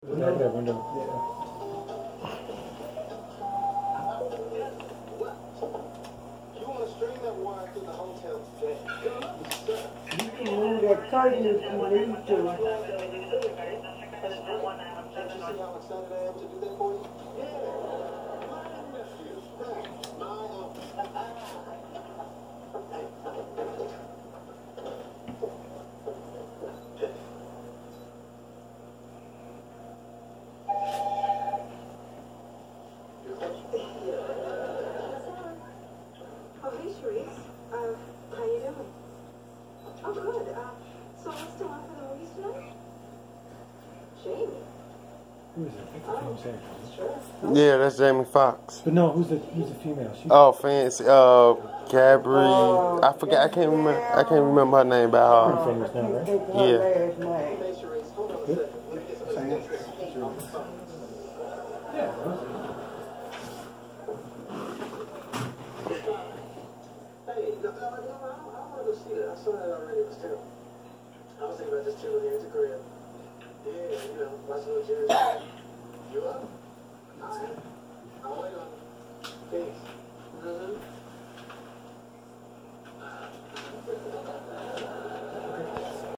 Back that window. You want to string that wire through the hotel today? You can move that curtain if you need to. Can't you see how excited I am to do that for you? Yeah. My nephew. Oh, hey, Sharice. How you doing? Oh, good. So I'm still on for the movies tonight? Jamie? Who is it? I think the name's Jamie. Sure. Yeah, that's Jamie Foxx. But no, who's the female? She, Oh, fancy. Gabri. I forget. I can't remember her name. pretty But famous now, right? yeah. Hey, Sharice, hold on a Good. second. Let me get some extensions. Yeah. Hey, I want to go see that. I saw that already. It was terrible. I was thinking about just chilling here at the crib. Yeah, you know, watching little Jerry. You up? All right. I'll wait on you. Peace.